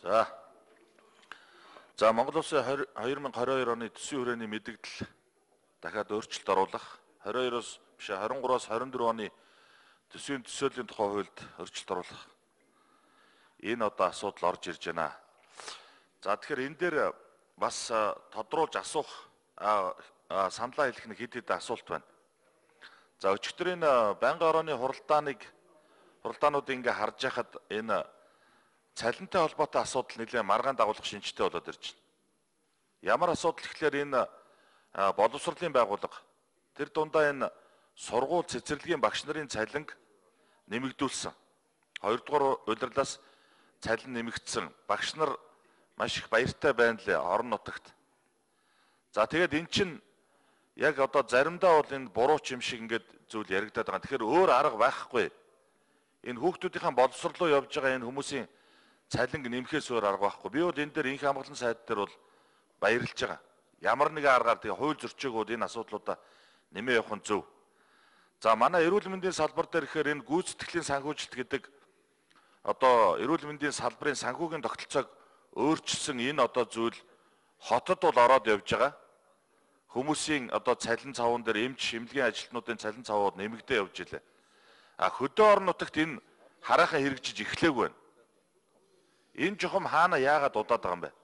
За Монгол Улсын 2022 оны төсвийн хүрээний мэдээлэл дахиад өөрчлөлт оруулах, 22-оос биш 23-оос 24 оны төсвийн төсөөллийн тухай хуульд өөрчлөлт оруулах. Энэ одоо асуудал орж ирж байна. За тэгэхээр энэ дээр бас тодруулж асуух саналаа хэлэх нэг хэд хэдэн асуулт байна. За өчигдөр энэ байнгын орооны хуралдаанууд ингээ харж байхад энэ цалинтай холбоотой асуудал нэлээд маргаан дагуулах шинжтэй болоод ирж байна. Ямар асуудал гэхлээр энэ боловсролын байгууллага тэр дундаа энэ сургууль цэцэрлэгийн багш нарын цалинг нэмэгдүүлсэн. Хоёрдугаар улирлаас цалин нэмэгдсэн. Багш нар маш их баяртай байна лээ орон нутагт. За тэгээд эн чинь яг одоо заримдаа бол энэ буруу ч юм шиг ингээд зүйл яригадаад байгаа. Тэгэхээр өөр арга байхгүй. Энэ хүүхдүүдийн боловсролоо явж байгаа энэ хүмүүсийн цалинг нэмэхээс өөр арга байхгүй. Би бол энэ дээр инх хамгаалсан сайд дээр бол баярлж байгаа. Ямар нэгэн аргаар тэгээ хууль зөрчөөгүүд энэ асуудлуудаа нэмээ явах нь зөв. За манай эрүүл мэндийн салбар дээр ихээр энэ гүйцэтгэлийн санхүүжилт гэдэг одоо эрүүл мэндийн салбарын санхүүгийн тогтолцоог өөрчилсөн энэ одоо зүйл хотод бол ороод явж байгаа. Хүмүүсийн одоо цалин цавуун дээр эмч эмнэлгийн ажилтнуудын цалин цавууд нэмэгдээ явж илээ. Хөдөө орон нутагт энэ хараахан хэрэгжиж эхлэегүй байна. Энэ жохом хаана яагаад удаад байгаа юм бэ?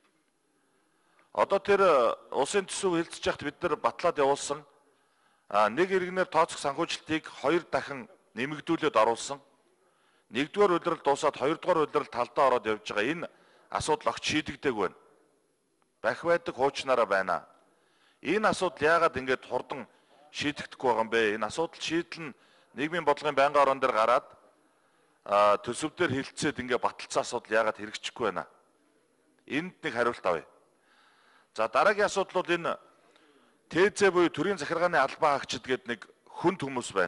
Одоо тэр улсын төсөв хэлцэж яхад бид нар батлаад явуулсан нэг иргэнээр тооцох санхүүжилтийг 2 дахин нэмэгдүүлээд оруулсан. Нэгдүгээр улирал дуусаад хоёрдугаар улирал талдаа ороод явж байгаа энэ асуудал огт шийдэгдээгүй байна. Бах байдаг хуучнаараа байна. Энэ асуудал яагаад ингэж хурдан шийдэгдэхгүй байгаа юм бэ? Энэ асуудал шийдэл нь нийгмийн бодлогын байнгын орон дээр гараад төсөв дээр хилцээд ингээ баталцсан асуудал яагаад хэрэгжихгүй байна? Энд нэг хариулт авъя. За дараагийн асуудал бол энэ ТЗ буюу төрийн захиргааны албан хаагчид гэдэг нэг хүнд хүмүүс байна.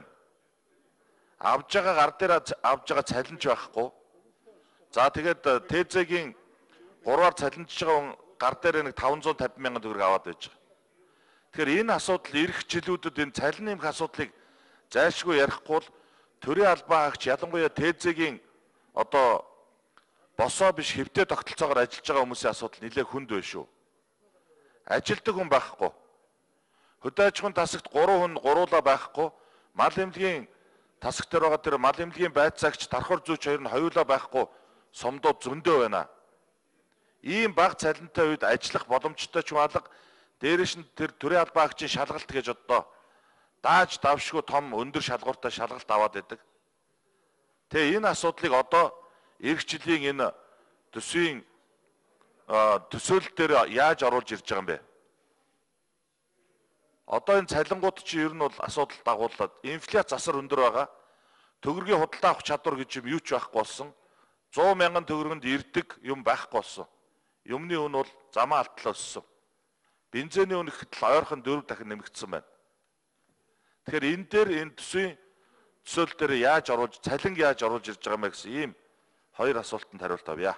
Авж байгаа гар дээр авж байгаа цалинч байхгүй. За тэгээд ТЗ-гийн 3-аар цалинжиж байгаа хүн гар дээр нэг 550 мянган төгрөг аваад байж байгаа. Тэгэхээр энэ асуудал ирэх жилүүдэд энэ цалин нэмэх асуудлыг зайлшгүй ярихгүй бол төрийн албан хаагч ялангуяа ТЗ-гийн одоо босоо биш хэвтэй тогтолцоогоор ажиллаж байгаа хүмүүсийн асуудал нэлээд хүнд байна шүү. Ажилтдаг хүн байхгүй. Хөдөө аж ахуйн тасагт 3 хүн гуруула байхгүй. Мал эмнэлгийн тасагт дээр байгаа тэр мал эмнэлгийн байцаагч дархур зүйч хоёр нь хоёулаа байхгүй. Сумдууд зөндөө байна. Ийм бага цалинтай үед ажиллах боломжтой ч малга дээрээс нь тэр төрийн албан хаагчийн шалгалт гэж одоо дааж давшгүй том өндөр шалгууртай шалгалт аваад байдаг. Тэгээ энэ асуудлыг одоо эх жилийн энэ төсвийн төсөөлөл дээр яаж оруулж ирж байгаа юм бэ? Одоо энэ цалингууд чинь ер нь бол асуудал дагууллаад инфляц засар өндөр байгаа. Төгрөгийн худалдаа авах чадвар гэж юм юу ч байхгүй болсон. 100 мянган төгрөгөнд ирдэг юм байхгүй болсон. Юмны үн бол замаа алтлаа өссөн. Бензиний үн ихэд ойрхон 4 дахин нэмэгдсэн байна. Тэгэхээр энэ дээр энэ төсвийн төсөөлөл дээр яаж оруулж цалин яаж оруулж ирж байгаа юм бэ гэсэн ийм хоёр асуултанд хариулт авъя.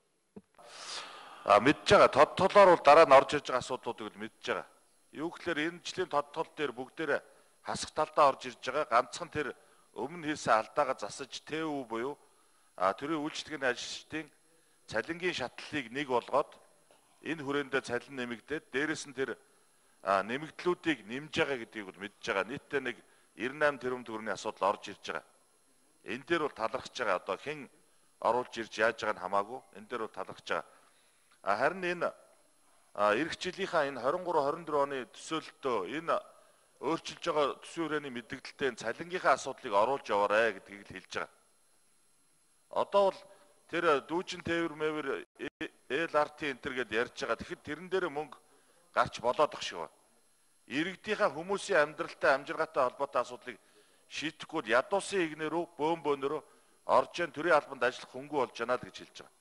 Мэдж байгаа тодтолоор бол дараа нь орж ирж байгаа асуудлуудыг л мэдж байгаа. Юу гэхээр энэ жилийн тодтол дээр бүгдээрээ хасах талдаа орж ирж байгаа. Ганцхан тэр өмнө хийсэн алдаагаа засаж ТÜ буюу төрийн үйлчлэгээний ажилчдын цалингийн шатлалыг нэг болгоод энэ хүрээндээ цалин нэмэгдээд дээрэс нь тэр нэмэгдлүүдийг нэмж байгаа гэдгийг бол мэдж байгаа. Нийтдээ нэг 98 тэрбум төгрөгийн асуудал орж ирж байгаа. Энэ дээр бол талархаж байгаа. Одоо хэн оруулж ирж яаж байгааг нь хамаагүй. Энэ дээр бол талархаж байгаа. Харин энэ эх жилийнхаа энэ 23-24 оны төсөөлөлтөө энэ өөрчилж байгаа төсвийн хүрээний мэдээлэлтэй цалингийнхаа асуудлыг оруулж яваарай гэдгийг л хэлж байгаа. Одоо бол тэр дүүжин тээвэр мэвэр ЛРТ энтер гэдээ ярьж байгаа. Тэгэхэд тэрэн дээр мөнгө гарч болоод ах шиг байна. Иргэдийнхаа хүмүүсийн амьдралтай амжиргаатай холбоотой асуудлыг шийдэхгүй ядуусын игнэрүү бөөнбөөнөрөө орж ийн төрийн албанд ажиллах хөнгүү болж байна л гэж хэлж байгаа.